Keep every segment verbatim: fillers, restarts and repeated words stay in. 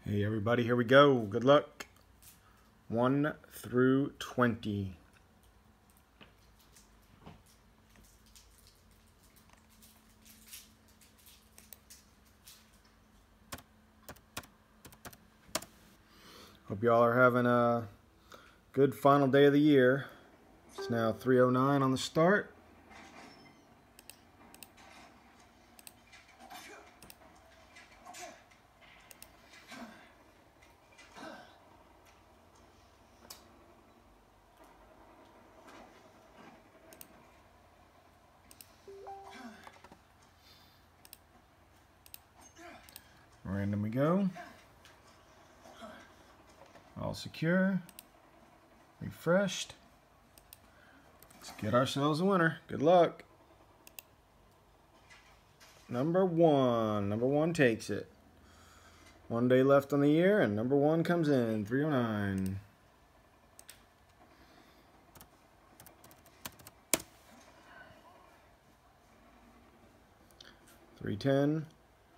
Hey everybody, here we go. Good luck. one through twenty. Hope y'all are having a good final day of the year. It's now three oh nine on the start. Random we go. All secure. Refreshed. Let's get ourselves a winner. Good luck. Number one. Number one takes it. One day left on the year, and number one comes in. three oh nine. three ten.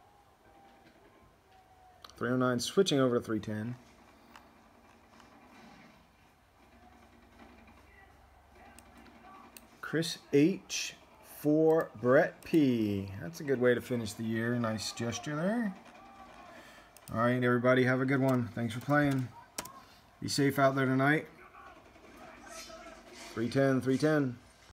three oh nine switching over to three ten. Chris H for Brett P. That's a good way to finish the year. Nice gesture there. All right, everybody, have a good one. Thanks for playing. Be safe out there tonight. three ten, three ten.